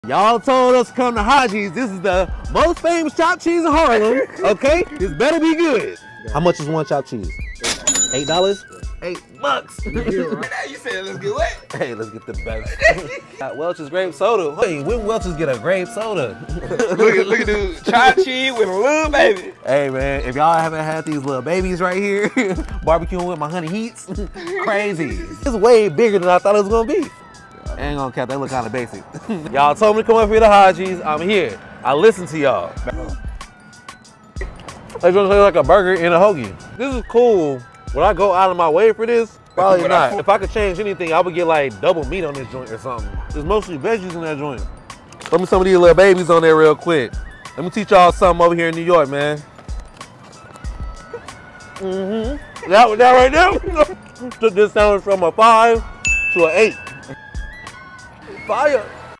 Y'all told us to come to Haji's. This is the most famous chopped cheese in Harlem. Okay, this better be good. How much is one chopped cheese? $8? $8. You said let's get what? Hey, let's get the best. Got Welch's grape soda. Hey, when Welch's get a grape soda? look at this chopped cheese with a little baby. Hey man, if y'all haven't had these little babies right here, barbecuing with my honey heats, crazy. It's way bigger than I thought it was gonna be. I ain't gonna cap, they look kind of basic. Y'all told me to come up here to Haji's. I'm here. I listen to y'all. It's gonna taste like a burger and a hoagie. This is cool. Would I go out of my way for this? Probably not. If I could change anything, I would get like double meat on this joint or something. There's mostly veggies in that joint. Throw me some of these little babies on there real quick. Let me teach y'all something over here in New York, man. That right there. Took this sandwich from a 5 to an 8. Fire.